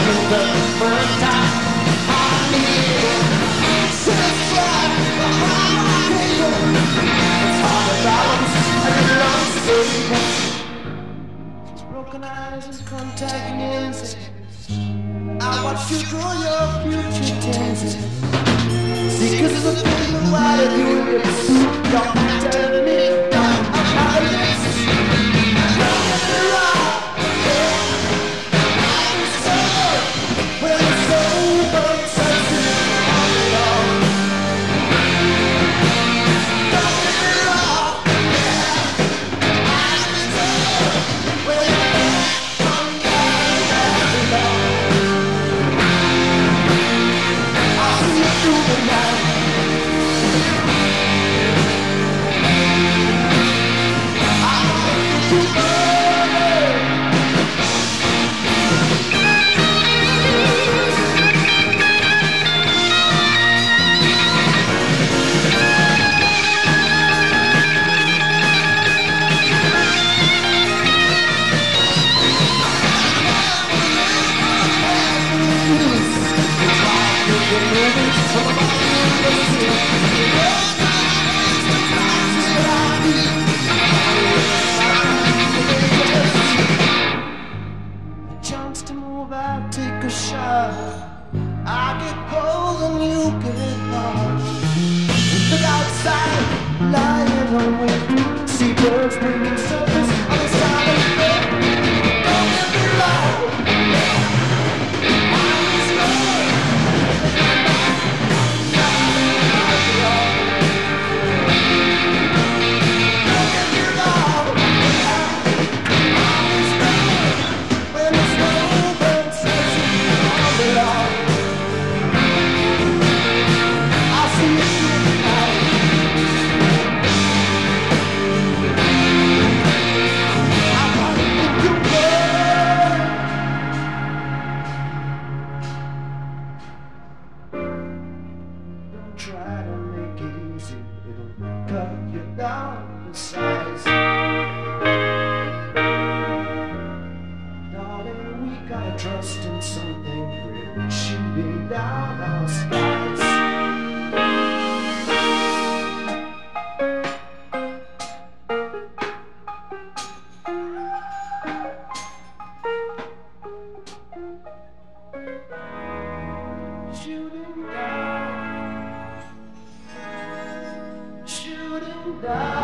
Broken eyes and contact lenses. I watch you draw your future tenses. See, 'cause the thing why you do this, you're not telling me I'm powerless. Don't get me wrong, I'm sorry when it's over, something on it all. Don't get me wrong, I'm sorry when I'm not I'll see you through the night. Chance to move out, take a shot. I get cold and you get hot. Look outside, lying on wind. See birds bringing surface on the side of the bed. Don't get me wrong, I'm scared. Don't get me wrong, I'm scared. When the snowbird says on the lawn, I'll see you through the night. I wanna think you were. Don't try to make it easy, it'll cut you down in size. Darling, we gotta trust in something great, shooting down our skies. Shooting down, shooting down.